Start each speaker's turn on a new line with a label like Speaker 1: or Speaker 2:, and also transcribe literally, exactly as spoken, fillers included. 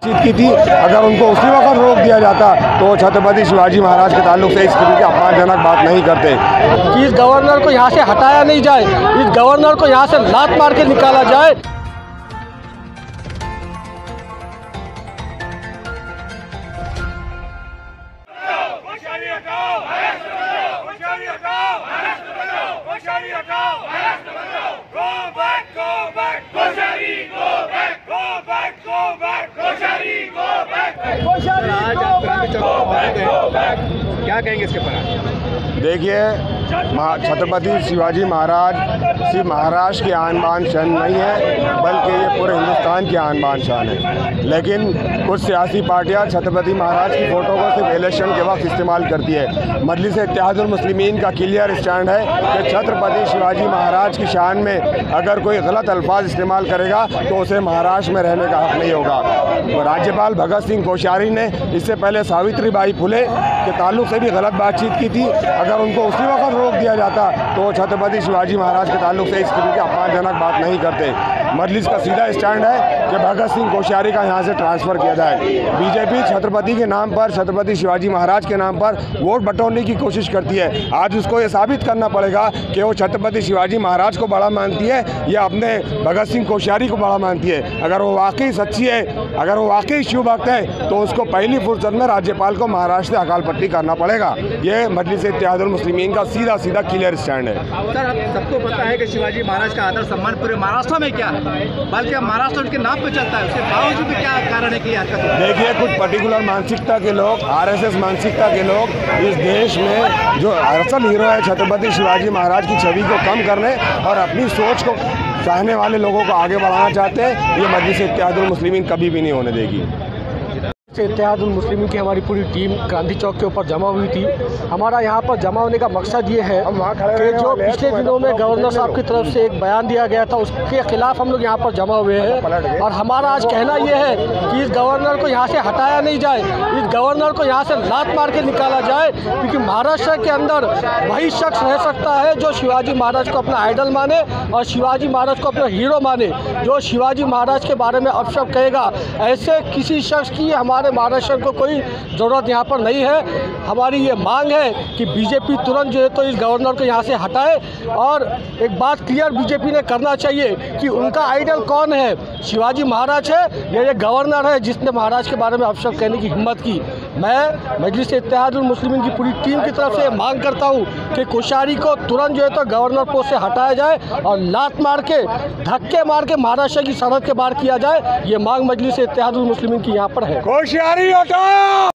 Speaker 1: की थी। अगर उनको उसी वक्त रोक दिया जाता तो छत्रपति शिवाजी महाराज के ताल्लुक से इस किस्म की अपमानजनक बात नहीं करते।
Speaker 2: कि इस गवर्नर को यहाँ से हटाया नहीं जाए, इस गवर्नर को यहाँ से लात मार के निकाला जाए।
Speaker 3: क्या कहेंगे इसके पर?
Speaker 1: देखिए, छत्रपति शिवाजी महाराज सिर्फ महाराष्ट्र की आन बान शान नहीं है, बल्कि ये पूरे हिंदुस्तान की आन बान शान है। लेकिन कुछ सियासी पार्टियां छत्रपति महाराज की फ़ोटो को सिर्फ इलेक्शन के वक्त इस्तेमाल करती है। मजलिस इत्तेहादुल मुस्लिमीन का क्लियर स्टैंड है कि छत्रपति शिवाजी महाराज की शान में अगर कोई गलत अल्फाज इस्तेमाल करेगा तो उसे महाराष्ट्र में रहने का हक नहीं होगा। तो राज्यपाल भगत सिंह कोश्यारी ने इससे पहले सावित्री बाई फुले के ताल्लुक से भी गलत बातचीत की थी। अगर उनको उसी वक्त रोक दिया जाता तो छत्रपति शिवाजी महाराज के ताल्लुक से इस किस्म की अपमानजनक बात नहीं करते। मजलिस का सीधा स्टैंड है कि भगत सिंह कोश्यारी का यहाँ से ट्रांसफ़र किया जाए। बीजेपी छत्रपति के नाम पर, छत्रपति शिवाजी महाराज के नाम पर वोट बटोरने की कोशिश करती है। आज उसको ये साबित करना पड़ेगा कि वो छत्रपति शिवाजी महाराज को बड़ा मानती है या अपने भगत सिंह कोश्यारी को बड़ा मानती है। अगर वो वाकई सच्ची है, अगर वो वाकई शिव भक्त है, तो उसको पहली फुर्सत में राज्यपाल को महाराष्ट्र से अकाल पट्टी करना पड़ेगा। ये मजलिस इत्तेहादुल मुस्लिमीन का सीधा सीधा क्लियर स्टैंड है।
Speaker 3: सर, आप सबको पता है कि शिवाजी महाराज का आदर सम्मान पूरे महाराष्ट्र में क्या है, बल्कि महाराष्ट्र उनके नाम पे चलता है। उसके बावजूद भी क्या कारण है कि हरकत?
Speaker 1: देखिए, कुछ पर्टिकुलर मानसिकता के लोग, आरएसएस मानसिकता के लोग इस देश में जो असल हीरो है छत्रपति शिवाजी महाराज की छवि को कम करने और अपनी सोच को चाहने वाले लोगों को आगे बढ़ाना चाहते हैं। ये मजलिस इत्तेहादुल मुस्लिमीन कभी भी नहीं होने देगी।
Speaker 2: इत्तेहादुल मुस्लिमीन की हमारी पूरी टीम गांधी चौक के ऊपर जमा हुई थी। हमारा यहाँ पर जमा होने का मकसद ये है कि जो पिछले दिनों में गवर्नर साहब की तरफ से एक बयान दिया गया था, उसके खिलाफ हम लोग यहाँ पर जमा हुए हैं। और हमारा आज कहना ये है कि इस गवर्नर को यहाँ से हटाया नहीं जाए, इस गवर्नर को यहाँ से लात मार के निकाला जाए। क्योंकि महाराष्ट्र के अंदर वही शख्स रह सकता है जो शिवाजी महाराज को अपना आइडल माने और शिवाजी महाराज को अपना हीरो माने, जो शिवाजी महाराज के बारे में अपशब्द कहेगा। ऐसे किसी शख्स की हमारे महाराष्ट्र को कोई ज़रूरत यहाँ पर नहीं है। हमारी ये मांग है कि बीजेपी तुरंत जो है तो इस गवर्नर को यहाँ से हटाए। और एक बात क्लियर बीजेपी ने करना चाहिए कि उनका आइडल कौन है, शिवाजी महाराज है या ये गवर्नर है जिसने महाराज के बारे में अपशब्द कहने की हिम्मत की। मैं मजलिस इत्तेहादुल मुस्लिमीन की पूरी टीम की तरफ से मांग करता हूँ कि कोश्यारी को तुरंत जो है तो गवर्नर पोस्ट से हटाया जाए और लात मार के, धक्के मार के महाराष्ट्र की सरहद के बाहर किया जाए। ये मांग मजलिस इत्तेहादुल मुस्लिमीन की यहाँ पर है।
Speaker 1: कोश्यारी हटाओ।